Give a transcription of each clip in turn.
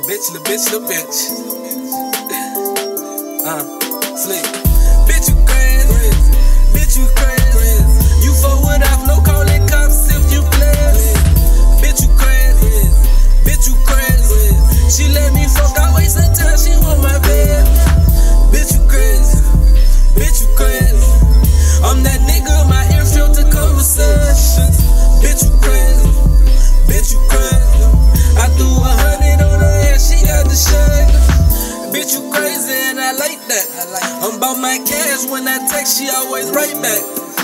Lil bitch. Sleep. Bitch, you crazy. Bitch, you crazy. You fuck without no calling cops if you play. Bitch, you crazy. Bitch, you crazy. She let me fuck, I waste her time, she want my bed. Bitch, you crazy. Bitch, you crazy. I'm that nigga, my ear filter conversations. Bitch, you crazy. Bitch, you crazy. I threw 100 on her head, she got the shake. Bitch, you crazy and I like that. I'm about my cash, when I text, she always right back.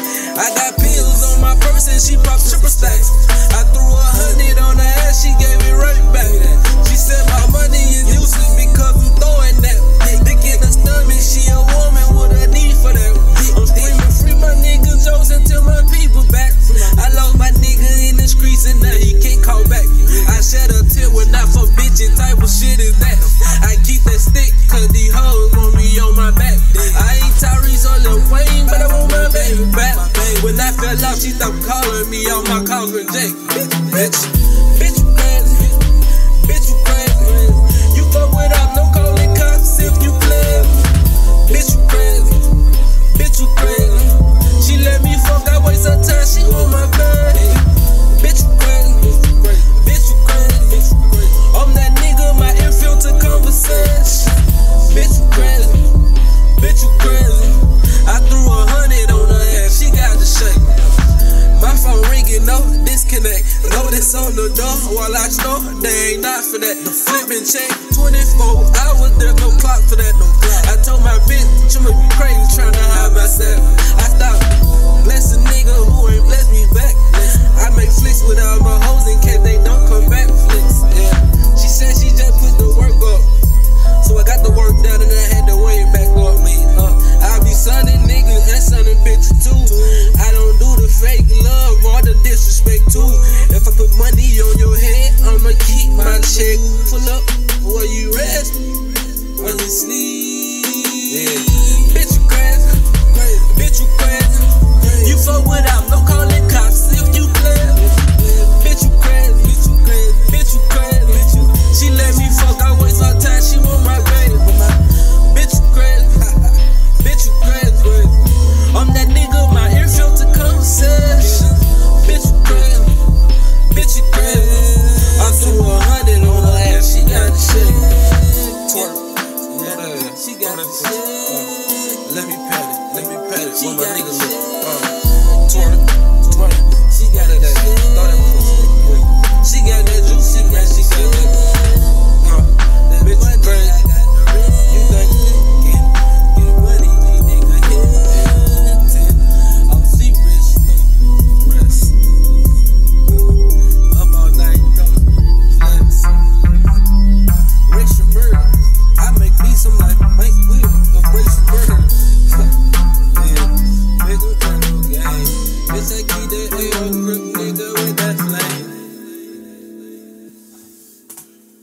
I got pills on my purse and she popped triple stacks. I threw 100 on her ass, she gave it right back. She said my money is useless because I'm throwing that. Dick in her stomach, she a woman with a need for that. I'm screaming free my nigga Joes until my people back. I lost my nigga in the streets and now he can't call back. I shed a tear when I fuck bitchin', type of shit is that. I keep that stick cause these hoes want me on my back. I ain't Tyrese or Lil Wayne, but I want my baby back. When I fell off, she stopped calling me on my Congress Jake. Bitch, you crazy. Bitch, you crazy. You fuck without no calling cops if you play. Bitch, you crazy. Bitch, you crazy. She let me fuck, I waste her time, she want my bed. Bitch, you crazy. Bitch, you crazy. I'm that nigga, my ear filter conversation. Bitch, you crazy. Bitch, you crazy. I threw 100 on her ass, she got the shake. My phone ringing, no disconnect. Notice on the door while I snore, they ain't not for that. The flipping check, 24 hours, there's no clock for that. No clock. I told my bitch, you must be crazy trying to hide myself. I stopped, bless a nigga who ain't bless me back. I make flicks with all my hoes in case they don't come back. Flicks, yeah. She said she just put the work up, so I got the work done and I had to weigh it back up me. I be sunning niggas and sunning bitches too. I don't do the fake love or the disrespect too. If I put money on your head, I'ma keep my check. Pull up where you rest, when you sleep. Yeah. Bitch, you crazy. Bitch, you crazy. You fuck without no calling cops if you play. Bitch, you crazy. Bitch, you crazy. She let me fuck, I waste her time, she want my baby. Bitch, you crazy. Bitch, you crazy. I'm that nigga, my ear filter conversation. Bitch, you crazy. Bitch, you crazy. I threw 100 on her ass, she got the shit. Twerk. Yeah, she got the shit. Let me pat it. Let me pat it. Where my nigga look.